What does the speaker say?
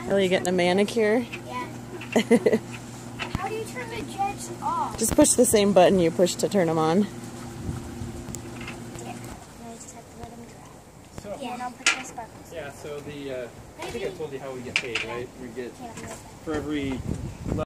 Ellie getting a manicure? Yeah. How do you turn the jets off? Just push the same button you push to turn them on. Yeah. I just have to let them dry. So, Yeah, and I'll put my sparkles. yeah, so I think I told you how we get paid, right? We get, Can't do it. for every